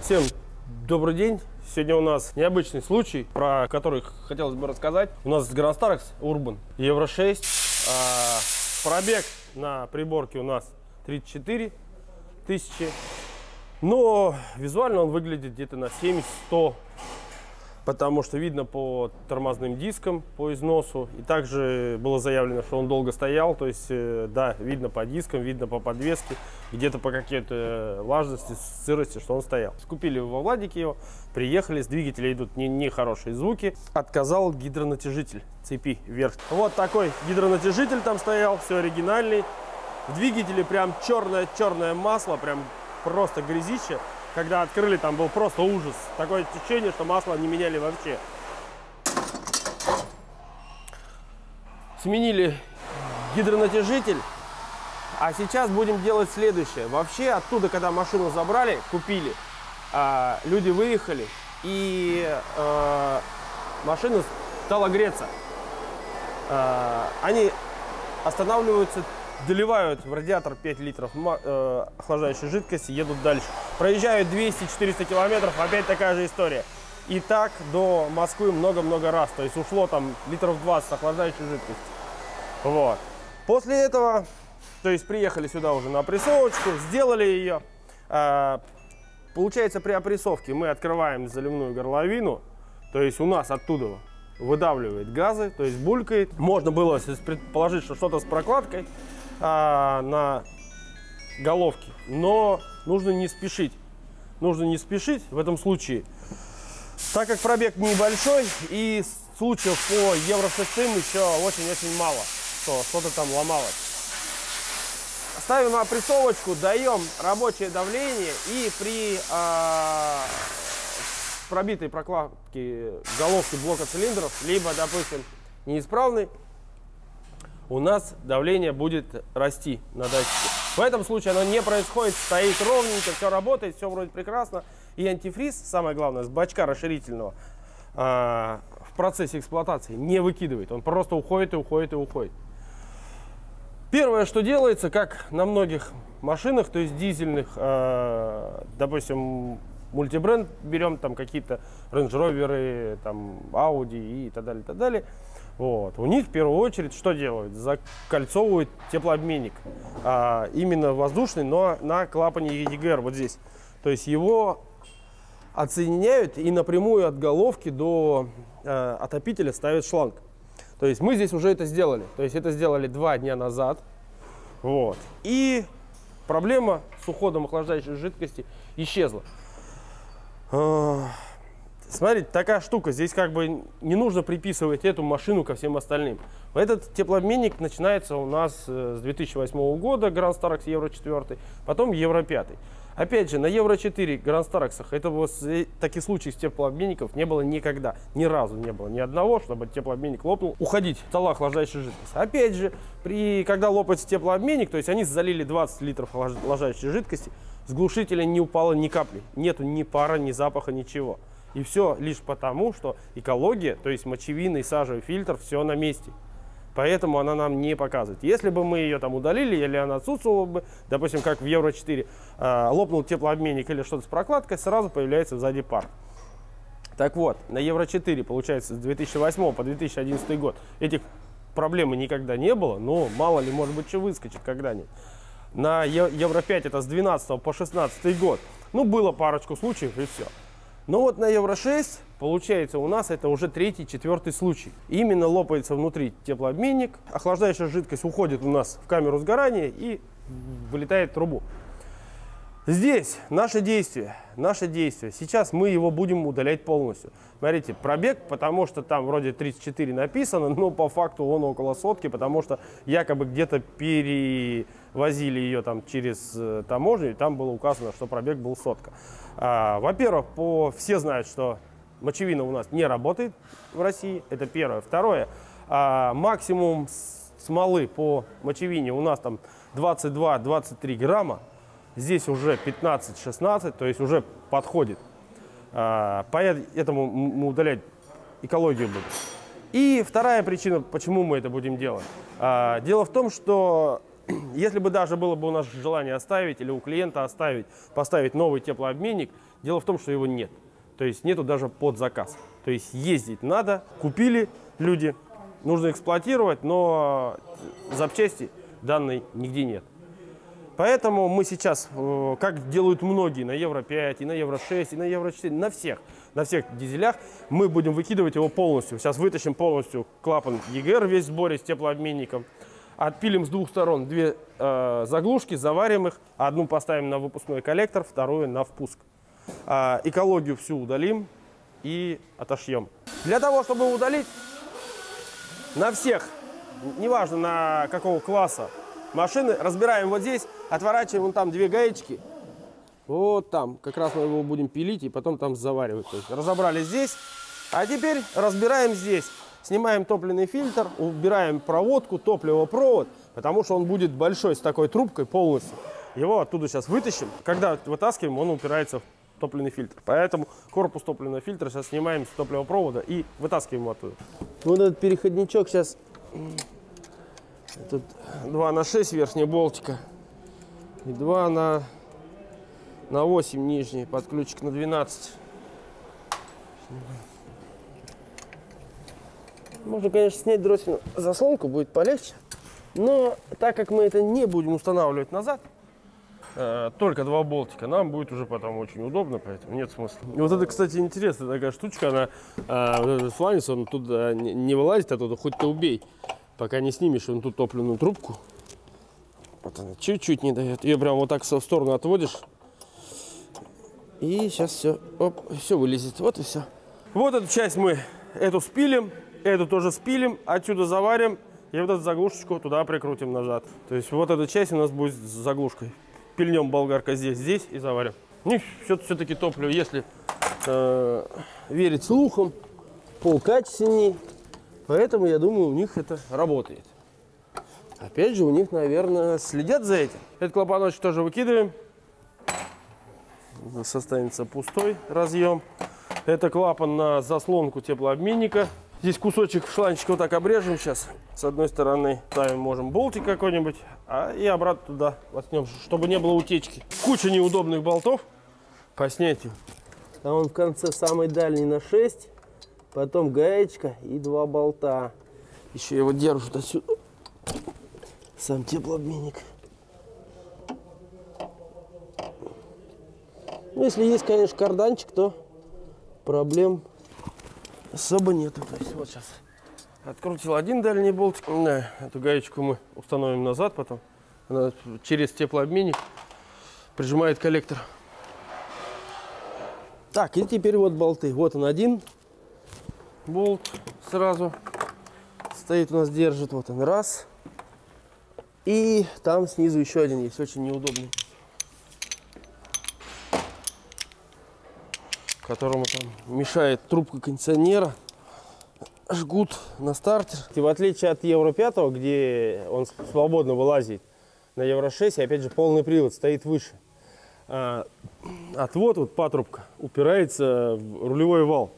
Всем добрый день. Сегодня у нас необычный случай, про который хотелось бы рассказать. У нас Grand Starex Urban Евро 6. Пробег на приборке у нас 34 тысячи. Но визуально он выглядит где-то на 70-100. Потому что видно по тормозным дискам, по износу. И также было заявлено, что он долго стоял. То есть, да, видно по дискам, видно по подвеске. Где-то по какой-то влажности, сырости, что он стоял. Скупили во Владике его, приехали, с двигателя идут нехорошие звуки. Отказал гидронатяжитель цепи вверх. Вот такой гидронатяжитель там стоял, все оригинальный. В двигателе прям черное масло, прям просто грязище. Когда открыли, там был просто ужас. Такое ощущение, что масло не меняли вообще. Сменили гидронатяжитель. А сейчас будем делать следующее. Вообще оттуда, когда машину забрали, купили, люди выехали, и машина стала греться. Они останавливаются, доливают в радиатор 5 литров охлаждающей жидкости, едут дальше. Проезжают 200-400 километров, опять такая же история. И так до Москвы много-много раз. То есть ушло там литров 20 охлаждающей жидкости. Вот. После этого, то есть приехали сюда уже на опрессовочку, сделали ее. Получается, при опрессовке мы открываем заливную горловину. То есть у нас оттуда выдавливает газы, то есть булькает. Можно было предположить, что что-то с прокладкой на головке, но нужно не спешить. Нужно не спешить в этом случае, так как пробег небольшой и случаев по Евро 6 еще очень-очень мало, что что-то там ломалось. Ставим опрессовочку, даем рабочее давление, и при пробитой прокладке головки блока цилиндров, либо, допустим, неисправный, у нас давление будет расти на датчике. В этом случае оно не происходит, стоит ровненько, все работает, все вроде прекрасно. И антифриз, самое главное, с бачка расширительного в процессе эксплуатации не выкидывает. Он просто уходит и уходит и уходит. Первое, что делается, как на многих машинах, то есть дизельных, допустим, мультибренд берем, там какие-то Range Rover, там Audi и так далее, так далее. Вот. У них в первую очередь что делают? Закольцовывают теплообменник. Именно воздушный, но на клапане EGR вот здесь. То есть его отсоединяют и напрямую от головки до отопителя ставят шланг. То есть мы здесь уже это сделали. То есть это сделали 2 дня назад. Вот. И проблема с уходом охлаждающей жидкости исчезла. Смотрите, такая штука, здесь как бы не нужно приписывать эту машину ко всем остальным. Этот теплообменник начинается у нас с 2008 года, Grand Starex Евро 4, потом Евро 5. Опять же, на Евро 4 Grand Starex этого таких случаев с теплообменников не было никогда, ни разу не было, ни одного, чтобы теплообменник лопнул, уходить в стола охлаждающей жидкости. Опять же, когда лопается теплообменник, то есть они залили 20 литров охлаждающей жидкости, с глушителя не упало ни капли, нету ни пара, ни запаха, ничего. И все лишь потому, что экология, то есть мочевинный, сажевый фильтр, все на месте. Поэтому она нам не показывает. Если бы мы ее там удалили, или она отсутствовала бы, допустим, как в Евро 4, лопнул теплообменник или что-то с прокладкой, сразу появляется сзади пар. Так вот, на Евро 4, получается, с 2008 по 2011 год этих проблем никогда не было, но мало ли, может быть, что выскочит когда-нибудь. На Евро 5 это с 12 по 2016 год. Ну, было парочку случаев и все. Но вот на Евро 6, получается, у нас это уже 3-4 случай. Именно лопается внутри теплообменник, охлаждающая жидкость уходит у нас в камеру сгорания и вылетает в трубу. Здесь наше действие. Сейчас мы его будем удалять полностью. Смотрите, пробег, потому что там вроде 34 написано, но по факту он около сотки, потому что якобы где-то перевозили ее там через таможню, и там было указано, что пробег был 100. Во-первых, все знают, что мочевина у нас не работает в России, это первое. Второе, максимум смолы по мочевине у нас там 22-23 грамма. Здесь уже 15-16, то есть уже подходит. Поэтому мы удалять экологию будем. И вторая причина, почему мы это будем делать. Дело в том, что Если бы даже было бы у нас желание оставить или у клиента поставить новый теплообменник, дело в том, что его нет. То есть нету даже под заказ. То есть ездить надо, купили люди, нужно эксплуатировать, но запчасти данной нигде нет. Поэтому мы сейчас, как делают многие на Евро-5, и на Евро-6, и на Евро-4, на всех дизелях, мы будем выкидывать его полностью. Сейчас вытащим полностью клапан ЕГР весь в сборе с теплообменником. Отпилим с двух сторон две заглушки, заварим их. Одну поставим на выпускной коллектор, вторую на впуск. Экологию всю удалим и отошьем. Для того, чтобы удалить на всех, неважно на какого класса машины, разбираем вот здесь, отворачиваем вон там две гаечки. Вот там, как раз мы его будем пилить и потом там заваривать. То есть разобрали здесь, а теперь разбираем здесь. Снимаем топливный фильтр, убираем проводку, топливопровод, потому что он будет большой, с такой трубкой полностью. Его оттуда сейчас вытащим. Когда вытаскиваем, он упирается в топливный фильтр. Поэтому корпус топливного фильтра сейчас снимаем с топливопровода и вытаскиваем его оттуда. Вот этот переходничок сейчас... Тут 2 на 6 верхняя болтика и 2 на 8 нижний, под ключик на 12. Можно, конечно, снять дроссельную заслонку, будет полегче. Но так как мы это не будем устанавливать назад, только 2 болтика, нам будет уже потом очень удобно, поэтому нет смысла. И вот это, кстати, интересная такая штучка, она фланец, он туда не вылазит оттуда, хоть ты убей. Пока не снимешь вон ту топливную трубку. Вот она чуть-чуть не дает. Ее прям вот так в сторону отводишь. И сейчас все, оп, все вылезет. Вот и все. Вот эту часть мы эту спилим, эту тоже спилим, отсюда заварим. И вот эту заглушечку туда прикрутим назад. То есть вот эта часть у нас будет с заглушкой. Пильнем болгарка здесь и заварим. И все-таки топливо, если верить слухам, полкачественней. Поэтому, я думаю, у них это работает. Опять же, у них, наверное, следят за этим. Этот клапаночек тоже выкидываем. Останется пустой разъем. Это клапан на заслонку теплообменника. Здесь кусочек шланчика вот так обрежем сейчас. С одной стороны ставим, можем болтик какой-нибудь, и обратно туда воткнем, чтобы не было утечки. Куча неудобных болтов по снятию. А он в конце самый дальний на 6. Потом гаечка и 2 болта. Еще его держат отсюда. Сам теплообменник. Ну, если есть, конечно, карданчик, то проблем особо нету. То есть вот сейчас открутил один дальний болтик. Да, эту гаечку мы установим назад потом. Она через теплообменник прижимает коллектор. Так, и теперь вот болты. Вот он один. Болт сразу стоит у нас, держит. Вот он, раз. И там снизу еще один есть, очень неудобный, которому там мешает трубка кондиционера. Жгут на стартер. И в отличие от Евро 5, где он свободно вылазит, на Евро 6, опять же, полный привод стоит выше. Отвод, вот патрубка, упирается в рулевой вал.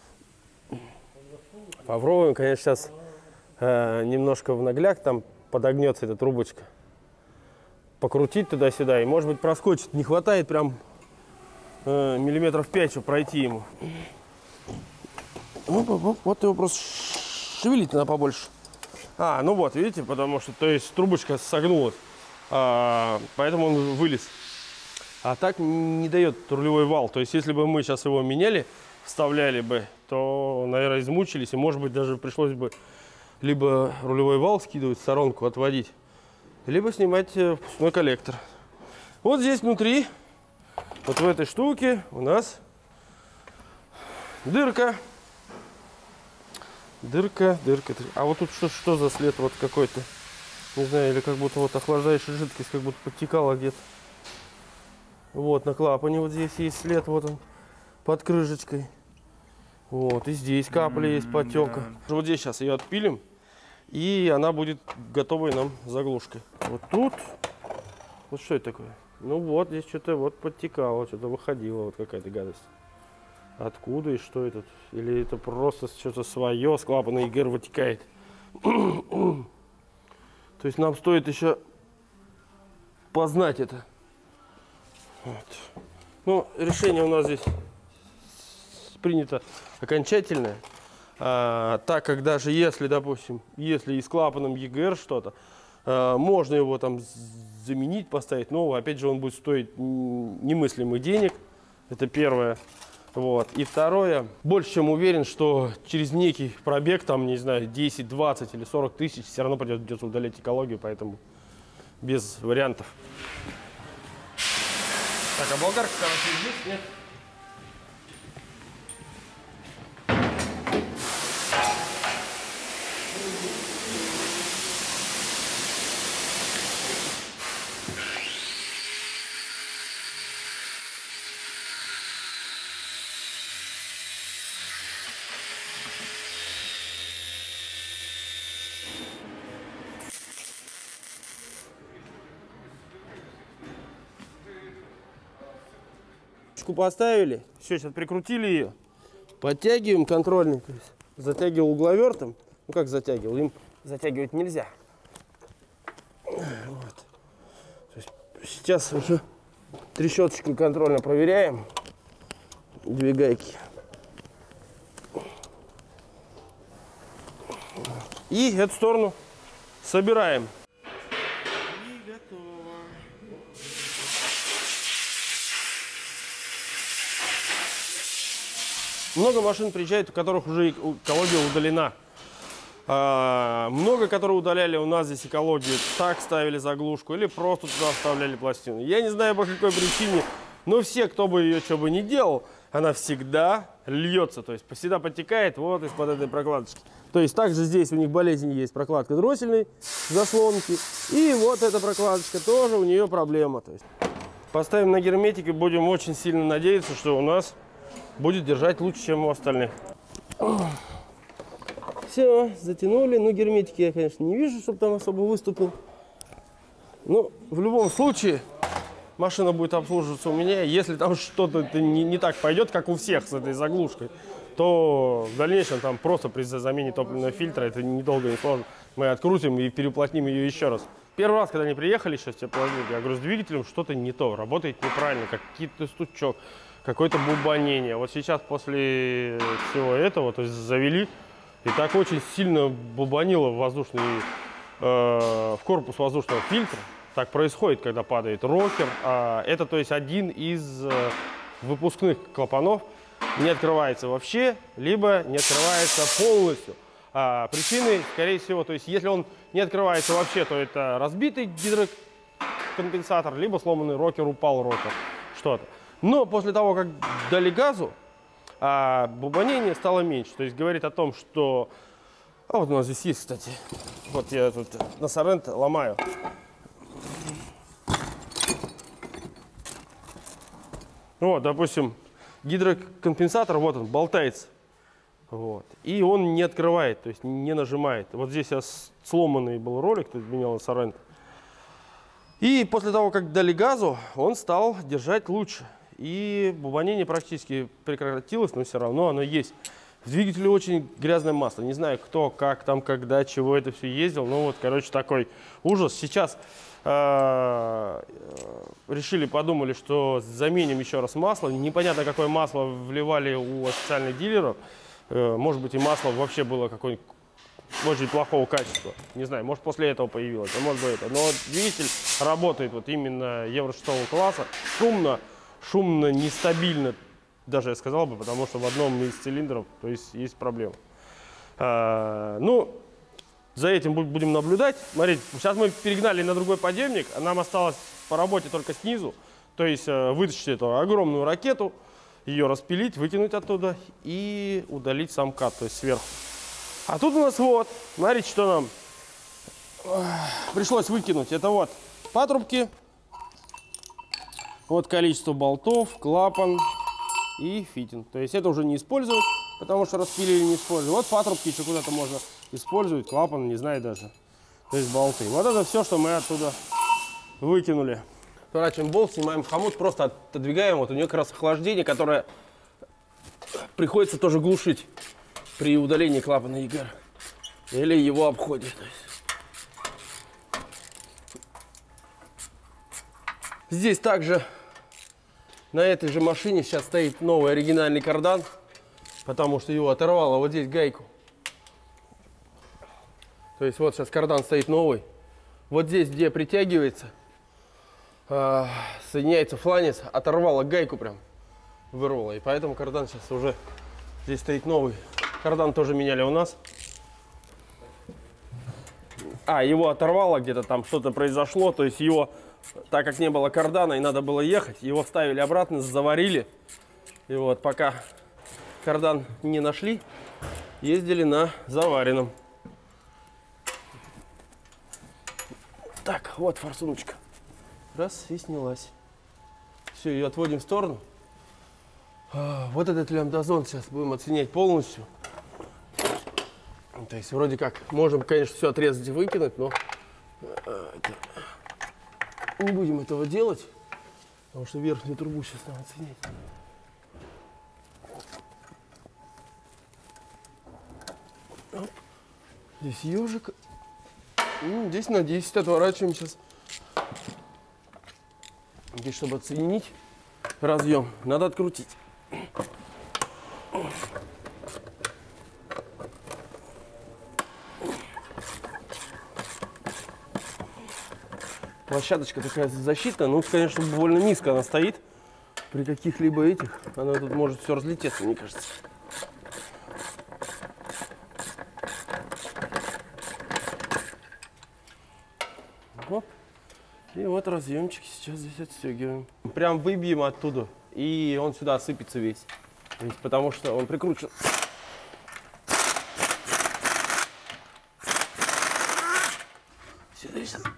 Попробуем, конечно, сейчас немножко в нагляк, там подогнется эта трубочка. Покрутить туда-сюда, и, может быть, проскочит. Не хватает прям миллиметров 5, чтобы пройти ему. Вот его просто шевелить надо побольше. Ну вот, видите, потому что, то есть, трубочка согнулась, поэтому он вылез. А так не дает рулевой вал. То есть, если бы мы сейчас его меняли, вставляли бы, то, наверное, измучились, и, может быть, даже пришлось бы либо рулевой вал скидывать в сторонку, отводить, либо снимать впускной коллектор. Вот здесь внутри, вот в этой штуке у нас дырка. Дырка. А вот тут что за след вот какой-то? Не знаю, или как будто вот охлаждающая жидкость как будто подтекала где-то. Вот на клапане вот здесь есть след, вот он, под крышечкой. Вот, и здесь капля есть потека. Вот здесь сейчас ее отпилим, и она будет готовой нам заглушкой. Вот тут, вот что это такое? Ну вот, здесь что-то вот подтекало, что-то выходило, вот какая-то гадость. Откуда и что это? Или это просто что-то свое, с клапана ЕГР вытекает? То есть нам стоит еще познать это. Вот. Ну, решение у нас здесь принято окончательное. Так как даже если, допустим, если и с клапаном EGR что-то, можно его там заменить, поставить новый. Опять же, он будет стоить немыслимых денег. Это первое. Вот. И второе, больше чем уверен, что через некий пробег, там, не знаю, 10, 20 или 40 тысяч, все равно придется удалять экологию, поэтому без вариантов. Так, а болгарка, короче, здесь, нет? Поставили, все, сейчас прикрутили ее, подтягиваем контрольный, то есть затягивал угловертом, ну как затягивал, им затягивать нельзя. Вот. То есть сейчас уже трещоточкой контрольно проверяем две гайки. И эту сторону собираем. И готово. Много машин приезжает, у которых уже экология удалена. Много, которые удаляли у нас здесь экологию, так ставили заглушку или просто туда вставляли пластину. Я не знаю, по какой причине, но все, кто бы ее что бы ни делал, она всегда льется, то есть всегда подтекает вот из-под этой прокладочки. То есть также здесь у них болезнь есть, прокладка дроссельной заслонки. И вот эта прокладочка тоже у нее проблема. То есть поставим на герметик и будем очень сильно надеяться, что у нас будет держать лучше, чем у остальных. Все, затянули. Ну, герметики я, конечно, не вижу, чтобы там особо выступил. Но в любом случае машина будет обслуживаться у меня. Если там что-то не так пойдет, как у всех с этой заглушкой, то в дальнейшем там просто при замене топливного фильтра, это недолго, не сложно, мы открутим и переуплотним ее еще раз. Первый раз, когда они приехали, сейчас тепловозник, я говорю, с двигателем что-то не то, работает неправильно, какой-то стучок, какое-то бубонение. Вот сейчас после всего этого, то есть завели, и так очень сильно бубонило в корпус воздушного фильтра. Так происходит, когда падает рокер. Это, то есть, один из выпускных клапанов не открывается вообще, либо не открывается полностью. Причины, скорее всего, то есть, если он не открывается вообще, то это разбитый гидрокомпенсатор, либо сломанный рокер, упал рокер, что-то. Но после того, как дали газу, бубонение стало меньше. То есть говорит о том, что... А вот у нас здесь есть, кстати. Вот я тут на Sorento ломаю. Вот, допустим, гидрокомпенсатор, вот он, болтается. Вот. И он не открывает, то есть не нажимает. Вот здесь сломанный был ролик, тут менял на Sorento. И после того, как дали газу, он стал держать лучше. И бубонение практически прекратилось, но все равно оно есть. В двигателе очень грязное масло. Не знаю, кто, как там, когда, чего это все ездил. Ну вот, короче, такой ужас. Сейчас решили, подумали, что заменим еще раз масло. Непонятно, какое масло вливали у официальных дилеров. Может быть, и масло вообще было какое-нибудь очень плохого качества. Не знаю, может, после этого появилось, а может быть это. Но двигатель работает вот именно Евро 6 класса. Шумно, нестабильно, даже я сказал бы, потому что в одном из цилиндров, то есть проблема. Ну, за этим будем наблюдать. Смотрите, сейчас мы перегнали на другой подъемник, а нам осталось по работе только снизу. То есть вытащить эту огромную ракету, ее распилить, выкинуть оттуда и удалить сам кат, то есть сверху. А тут у нас вот, смотрите, что нам пришлось выкинуть. Это вот патрубки. Вот количество болтов, клапан и фитинг. То есть это уже не использовать, потому что распилили, не использовать. Вот патрубки еще куда-то можно использовать, клапан, не знаю даже. То есть болты. Вот это все, что мы оттуда выкинули. Поворачиваем болт, снимаем хомут, просто отодвигаем. Вот у нее как раз охлаждение, которое приходится тоже глушить при удалении клапана EGR. Или его обходе. Здесь также на этой же машине сейчас стоит новый оригинальный кардан, потому что его оторвало вот здесь гайку. То есть вот сейчас кардан стоит новый. Вот здесь, где притягивается, соединяется фланец, оторвало гайку прям, вырвало. И поэтому кардан сейчас уже здесь стоит новый. Кардан тоже меняли у нас. Его оторвало где-то, там что-то произошло. То есть его, так как не было кардана и надо было ехать, его вставили обратно, заварили. И вот пока кардан не нашли, ездили на заваренном. Так, вот форсуночка. Раз, и снялась. Все, ее отводим в сторону. Вот этот лямбдазон сейчас будем оценять полностью. То есть вроде как можем, конечно, все отрезать и выкинуть, но не будем этого делать, потому что верхнюю трубу сейчас надо оценить. Оп. Здесь ежик. Здесь на 10 отворачиваем сейчас. Здесь, чтобы отсоединить разъем, надо открутить. Площадочка такая защитная, ну, конечно, довольно низко она стоит. При каких-либо этих, она тут может все разлететься, мне кажется. Оп. И вот разъемчик сейчас здесь отстегиваем. Прям выбьем оттуда, и он сюда осыпется весь. Потому что он прикручен. Сюда, сюда.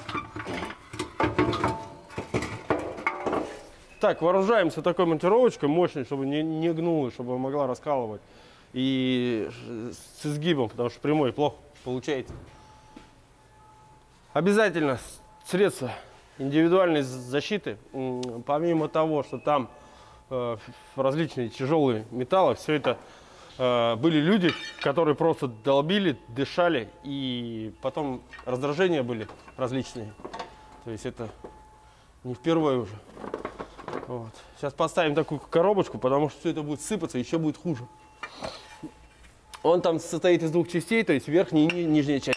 Так, вооружаемся такой монтировочкой мощной, чтобы не гнуло, чтобы могла раскалывать. И с изгибом, потому что прямой плохо получается. Обязательно средства индивидуальной защиты. Помимо того, что там различные тяжелые металлы, все это были люди, которые просто долбили, дышали, и потом раздражения были различные. То есть это не впервые уже. Вот. Сейчас поставим такую коробочку, потому что все это будет сыпаться, еще будет хуже. Он там состоит из двух частей, то есть верхняя и нижняя часть.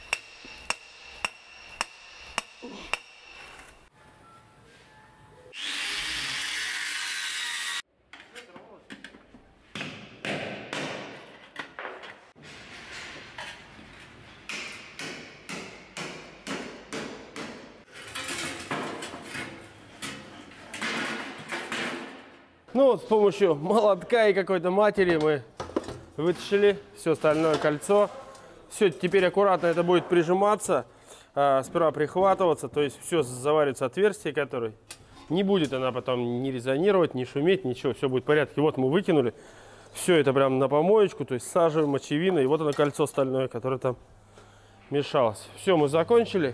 Ну вот с помощью молотка и какой-то матери мы вытащили все остальное кольцо. Все, теперь аккуратно это будет прижиматься, сперва прихватываться, то есть все заварится отверстие, которое не будет она потом не резонировать, не шуметь, ничего, все будет в порядке. Вот мы выкинули все это прям на помоечку, то есть сажа, мочевина, и вот оно кольцо стальное, которое там мешалось. Все, мы закончили.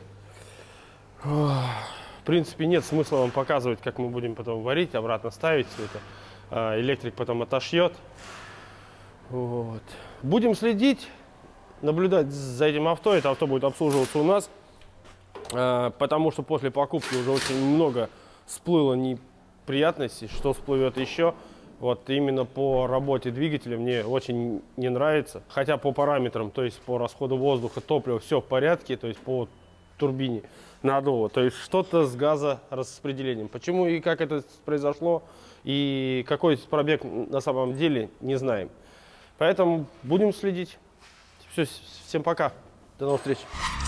В принципе, нет смысла вам показывать, как мы будем потом варить, обратно ставить все это. Электрик потом отошьет. Вот. Будем следить, наблюдать за этим авто. Это авто будет обслуживаться у нас, потому что после покупки уже очень много всплыло неприятностей. Что всплывет еще? Вот именно по работе двигателя мне очень не нравится. Хотя по параметрам, то есть по расходу воздуха, топлива, все в порядке, то есть по турбине надува. То есть что-то с газораспределением. Почему и как это произошло, и какой пробег на самом деле, не знаем. Поэтому будем следить. Все, всем пока. До новых встреч.